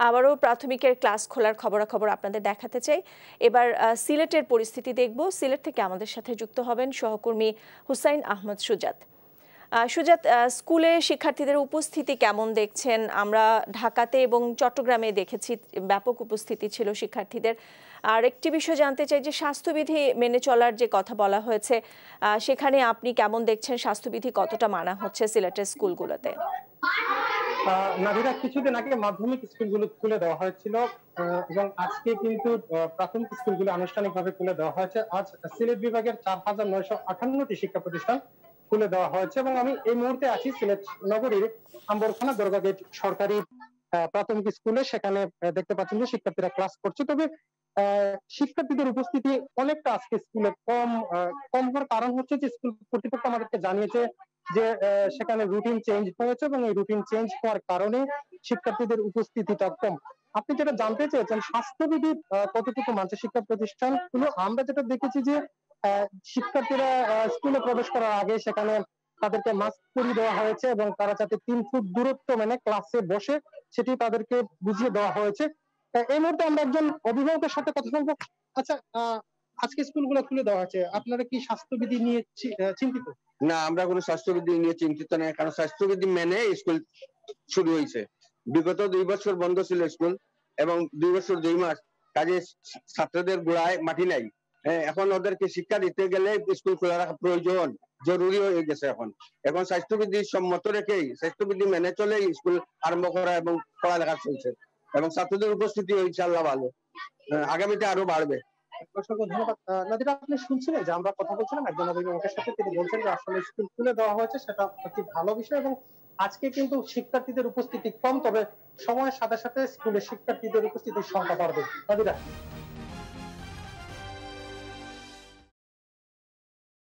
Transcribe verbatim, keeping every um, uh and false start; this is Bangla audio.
আবারও প্রাথমিকের ক্লাস খোলার খবরাখবর আপনাদের দেখাতে চাই। এবার সিলেটের পরিস্থিতি দেখব। সিলেট থেকে আমাদের সাথে যুক্ত হবেন সহকর্মী হুসাইন আহমদ সুজাত। সুজাত, স্কুলে শিক্ষার্থীদের উপস্থিতি কেমন দেখছেন? আমরা ঢাকাতে এবং চট্টগ্রামে দেখেছি ব্যাপক উপস্থিতি ছিল শিক্ষার্থীদের। আর একটি বিষয় জানতে চাই যে স্বাস্থ্যবিধি মেনে চলার যে কথা বলা হয়েছে, সেখানে আপনি কেমন দেখছেন? স্বাস্থ্যবিধি কতটা মানা হচ্ছে সিলেটের স্কুলগুলোতে? নাদিরা, কিছুদিন আগে মাধ্যমিক স্কুলগুলো খুলে দেওয়া হয়েছিল এবং আজকে কিন্তু প্রাথমিক স্কুলগুলো আনুষ্ঠানিকভাবে খুলে দেওয়া হয়েছে। আজ সিলেট বিভাগের চার হাজার নয়শো আটান্নটি শিক্ষা প্রতিষ্ঠান খুলে দেওয়া হয়েছে এবং আমি এই মুহূর্তে আছি সিলেট নগরীর আম্বরখানা দরগা গেট সরকারি প্রাথমিক স্কুলে। সেখানে দেখতে পাচ্ছেন যে শিক্ষার্থীরা ক্লাস করছে, তবে শিক্ষার্থীদের উপস্থিতি অনেকটা আজকে স্কুলে কম কম হওয়ার কারণ হচ্ছে যে স্কুল কর্তৃপক্ষ আমাদেরকে জানিয়েছে যে সেখানে রুটিন চেঞ্জ হয়েছে এবং এই রুটিন চেঞ্জ হওয়ার কারণে শিক্ষার্থীদের উপস্থিতিটা কম। আপনি যেটা জানতে চেয়েছেন স্বাস্থ্যবিধি কতটুকু মানছে শিক্ষা প্রতিষ্ঠানগুলো, আমরা যেটা দেখেছি যে শিক্ষার্থীরা স্কুলে প্রবেশ করার আগে সেখানে তাদেরকে মাস্ক পরিয়ে দেওয়া হয়েছে এবং তারা যাতে তিন ফুট দূরত্ব মেনে ক্লাসে বসে সেটি তাদেরকে বুঝিয়ে দেওয়া হয়েছে। এই মুহূর্তে আমরা একজন অভিভাবকের সাথে কথা বলবো। আচ্ছা, আজকে স্কুলগুলো খুলে দেওয়া হয়েছে, আপনারা কি স্বাস্থ্যবিধি নিয়ে চিন্তিত? না, আমরা কোনো স্বাস্থ্যবিধি নিয়ে চিন্তিত নয়, কারণ স্বাস্থ্যবিধি মেনে স্কুল শুরু হয়েছে। বিগত দুই বছর বন্ধ ছিল স্কুল এবং দুই বছর দুই মাস কাজে ছাত্রদের গোড়ায় মাটি নাই। এখন ওদেরকে শিক্ষা দিতে গেলে স্কুল খোলা রাখা প্রয়োজন, জরুরি হয়ে গেছে। এখন এখন স্বাস্থ্যবিধি সম্মত রেখেই, স্বাস্থ্যবিধি মেনে চলেই স্কুল আরম্ভ করা এবং পড়ালেখা চলছে এবং ছাত্রদের উপস্থিতি ইনশাআল্লাহ ভালো, আগামীতে আরো বাড়বে। অসংখ্য ধন্যবাদ। নাদিরা, আপনি শুনছিলেন যে আমরা কথা বলছিলাম একজন অভিভাবকের সাথে, তিনি বলছেন যে আসলে স্কুল খুলে দেওয়া হয়েছে, সেটা একটি ভালো বিষয় এবং আজকে কিন্তু শিক্ষার্থীদের উপস্থিতি কম, তবে সময়ের সাথে সাথে স্কুলে শিক্ষার্থীদের উপস্থিতির সংখ্যা বাড়বে। নাদিরা।